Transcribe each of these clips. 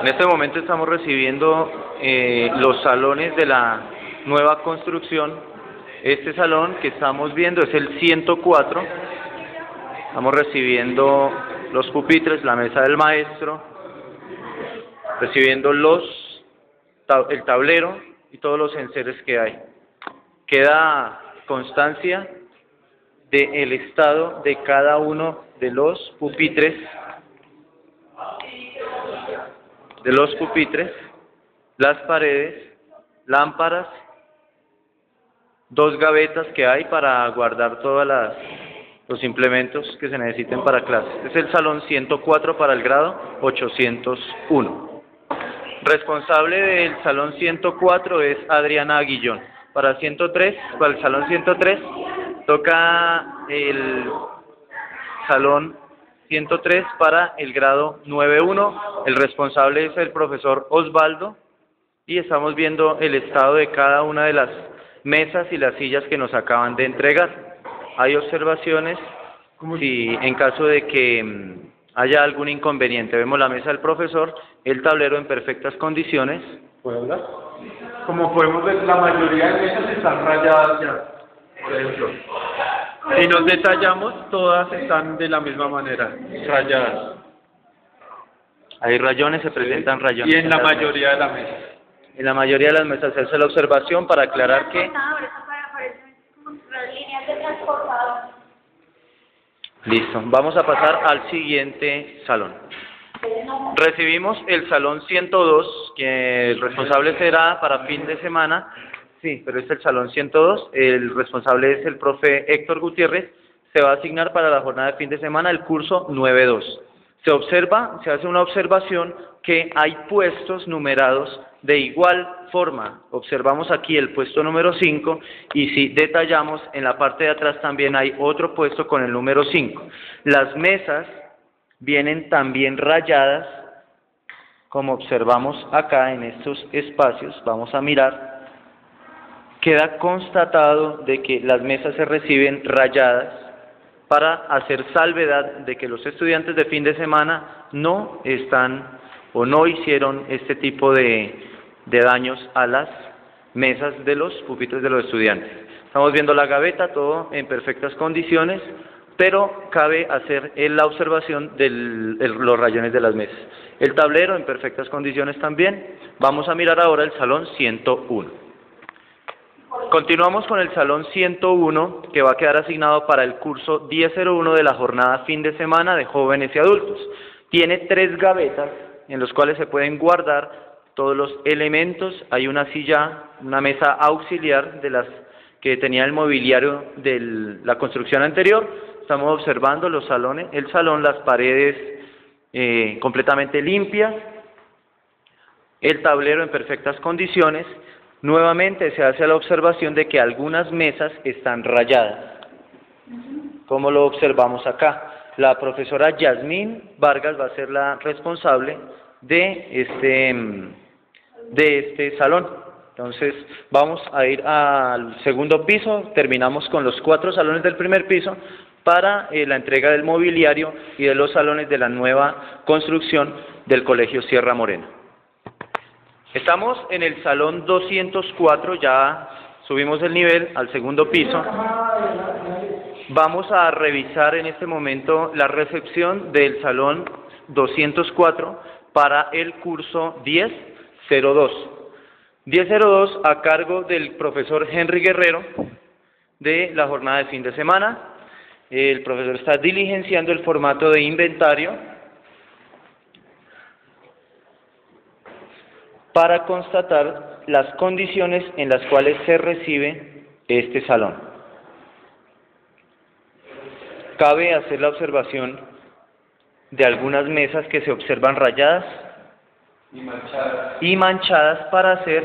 En este momento estamos recibiendo los salones de la nueva construcción. Este salón que estamos viendo es el 104. Estamos recibiendo los pupitres, la mesa del maestro, recibiendo el tablero y todos los enseres que hay. Queda constancia del estado de cada uno de los pupitres, las paredes, lámparas, dos gavetas que hay para guardar todos los implementos que se necesiten para clases. Es el salón 104 para el grado 801. Responsable del salón 104 es Adriana Aguillón. Para el salón 103 toca el salón 103 para el grado 91. El responsable es el profesor Osvaldo y estamos viendo el estado de cada una de las mesas y las sillas que nos acaban de entregar. Hay observaciones si en caso de que haya algún inconveniente. Vemos la mesa del profesor, el tablero en perfectas condiciones. ¿Puedo hablar? Como podemos ver, la mayoría de mesas están rayadas ya, por ejemplo. Si nos detallamos, todas están de la misma manera, rayadas. Hay rayones, se presentan rayones. Y en la mayoría de las mesas. En la mayoría de las mesas se hace la observación para aclarar que... Listo, vamos a pasar al siguiente salón. Recibimos el salón 102, que el responsable será para fin de semana. Sí, pero es el salón 102, el responsable es el profe Héctor Gutiérrez. Se va a asignar para la jornada de fin de semana el curso 9.2. Se hace una observación que hay puestos numerados de igual forma. Observamos aquí el puesto número 5 y si detallamos en la parte de atrás también hay otro puesto con el número 5. Las mesas vienen también rayadas, como observamos acá en estos espacios. Vamos a mirar. Queda constatado de que las mesas se reciben rayadas para hacer salvedad de que los estudiantes de fin de semana no están o no hicieron este tipo de daños a las mesas de los pupitres de los estudiantes. Estamos viendo la gaveta, todo en perfectas condiciones, pero cabe hacer la observación de los rayones de las mesas. El tablero en perfectas condiciones también. Vamos a mirar ahora el salón 101. Continuamos con el salón 101, que va a quedar asignado para el curso 10.01 de la jornada fin de semana de jóvenes y adultos. Tiene 3 gavetas en las cuales se pueden guardar todos los elementos. Hay una silla, una mesa auxiliar de las que tenía el mobiliario de la construcción anterior. Estamos observando los salones, el salón, las paredes completamente limpias, el tablero en perfectas condiciones. Nuevamente se hace la observación de que algunas mesas están rayadas, como lo observamos acá. La profesora Yasmín Vargas va a ser la responsable de este salón. Entonces vamos a ir al segundo piso, terminamos con los 4 salones del primer piso para la entrega del mobiliario y de los salones de la nueva construcción del Colegio Sierra Morena. Estamos en el salón 204, ya subimos el nivel al segundo piso. Vamos a revisar en este momento la recepción del salón 204 para el curso 10.02. 10.02 a cargo del profesor Henry Guerrero de la jornada de fin de semana. El profesor está diligenciando el formato de inventario para constatar las condiciones en las cuales se recibe este salón. Cabe hacer la observación de algunas mesas que se observan rayadas y manchadas para ser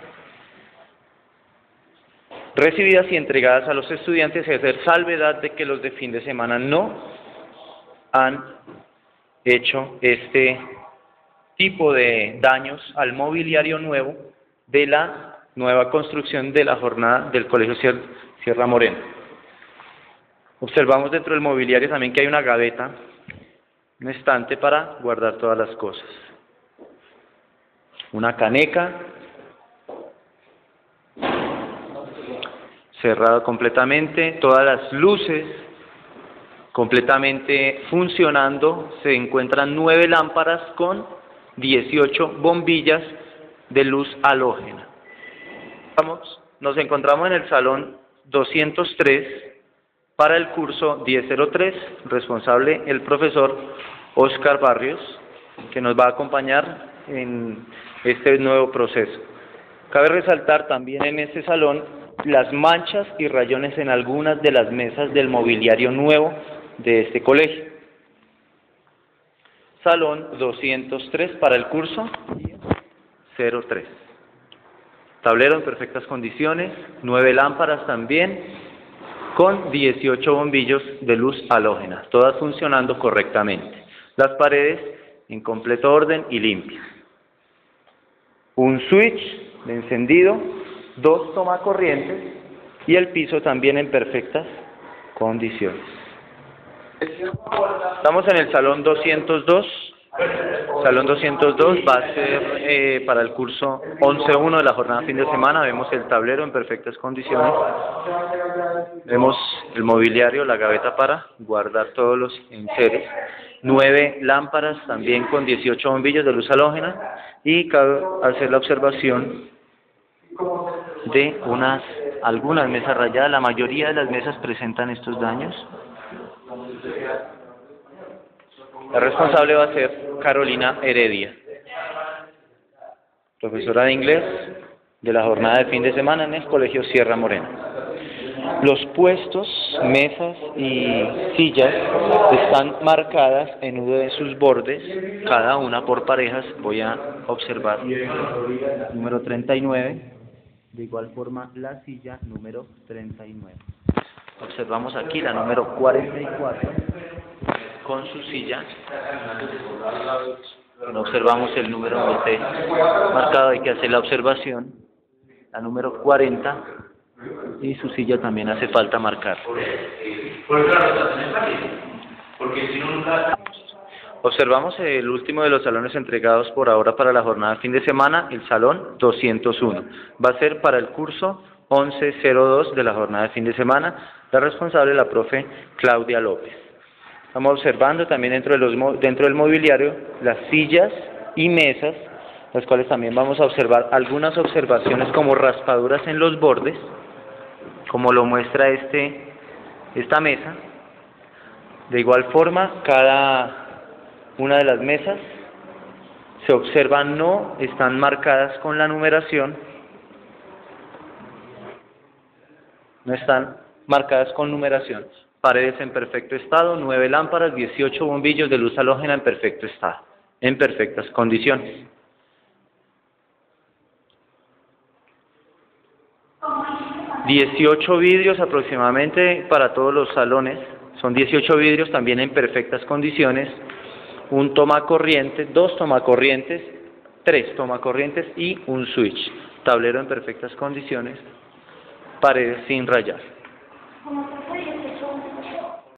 recibidas y entregadas a los estudiantes y hacer salvedad de que los de fin de semana no han hecho este tipo de daños al mobiliario nuevo de la nueva construcción de la jornada del Colegio Sierra Morena. Observamos dentro del mobiliario también que hay una gaveta, un estante para guardar todas las cosas. una caneca, cerrado completamente, todas las luces completamente funcionando, se encuentran 9 lámparas con 18 bombillas de luz halógena. Nos encontramos en el salón 203 para el curso 1003, responsable el profesor Oscar Barrios, que nos va a acompañar en este nuevo proceso. Cabe resaltar también en este salón las manchas y rayones en algunas de las mesas del mobiliario nuevo de este colegio. Salón 203 para el curso 03. Tablero en perfectas condiciones, 9 lámparas también, con 18 bombillos de luz halógena, todas funcionando correctamente. Las paredes en completo orden y limpias. Un switch de encendido, 2 tomacorrientes y el piso también en perfectas condiciones. Estamos en el salón 202. Salón 202 va a ser para el curso 11.1 de la jornada fin de semana. Vemos el tablero en perfectas condiciones. Vemos el mobiliario, la gaveta para guardar todos los enseres. 9 lámparas también con 18 bombillos de luz halógena. Y cabe hacer la observación de algunas mesas rayadas. La mayoría de las mesas presentan estos daños. La responsable va a ser Carolina Heredia, profesora de inglés de la jornada de fin de semana en el Colegio Sierra Morena. Los puestos, mesas y sillas están marcadas en uno de sus bordes, cada una por parejas. Voy a observar número 39, de igual forma la silla número 39. Observamos aquí la número 44 con su silla. No observamos el número donde esté marcado, hay que hacer la observación. La número 40 y su silla también hace falta marcar. Observamos el último de los salones entregados por ahora para la jornada de fin de semana, el salón 201. Va a ser para el curso 11.02 de la jornada de fin de semana. La responsable es la profe Claudia López. Estamos observando también dentro del mobiliario las sillas y mesas, las cuales también vamos a observar algunas observaciones como raspaduras en los bordes, como lo muestra esta mesa. De igual forma, cada una de las mesas se observa no están marcadas con la numeración, no están marcadas con numeración. Paredes en perfecto estado, 9 lámparas, 18 bombillos de luz halógena en perfecto estado, en perfectas condiciones. $18 vidrios aproximadamente para todos los salones, son 18 vidrios también en perfectas condiciones, un tomacorriente, 2 tomacorrientes, 3 tomacorrientes y un switch. Tablero en perfectas condiciones, paredes sin rayar.